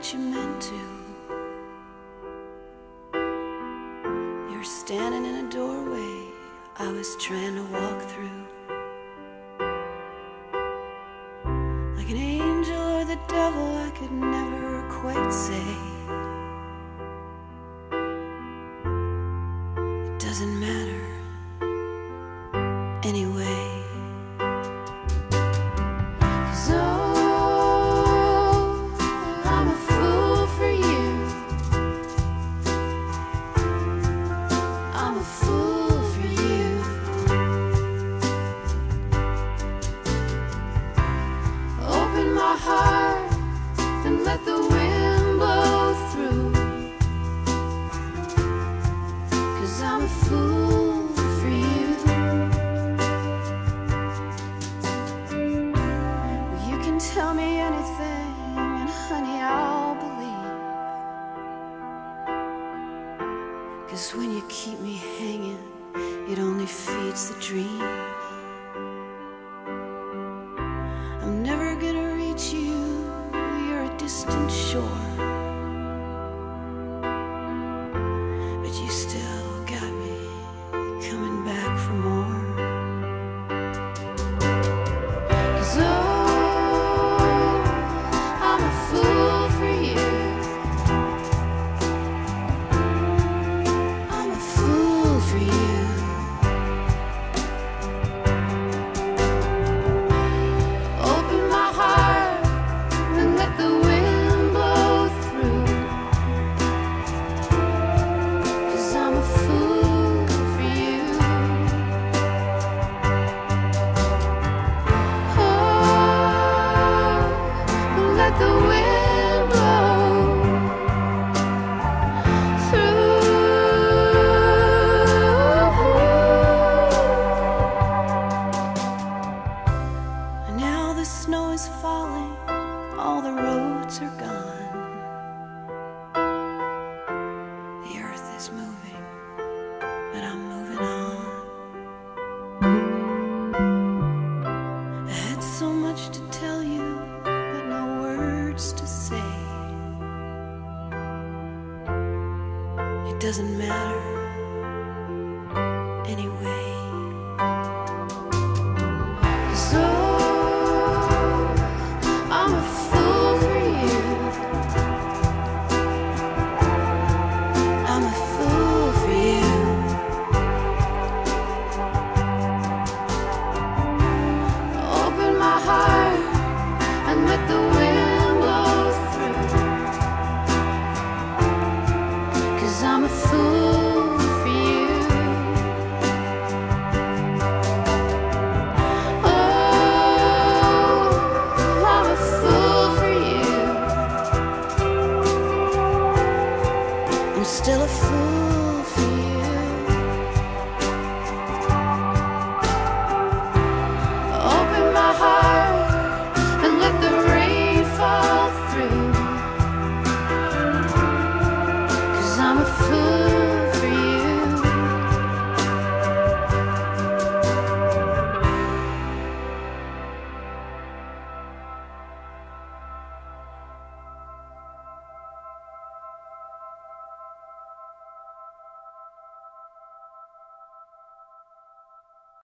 you meant to. You're standing in a doorway I was trying to walk through. Like an angel or the devil, I could never quite say. It doesn't matter anyway. Heart, then let the wind blow through. 'Cause I'm a fool for you. Well, you can tell me anything, and honey, I'll believe. 'Cause when you keep me hanging, it only feeds the dream. I'm never gonna reach you, you're a distant shore, but you still got me coming back for more. 'Cause oh, I'm a fool for you. I'm a fool for you. The wind blow through. And now the snow is falling, all the roads are gone. The earth is moving, but I'm moving on. I had so much to tell you, to say. It doesn't matter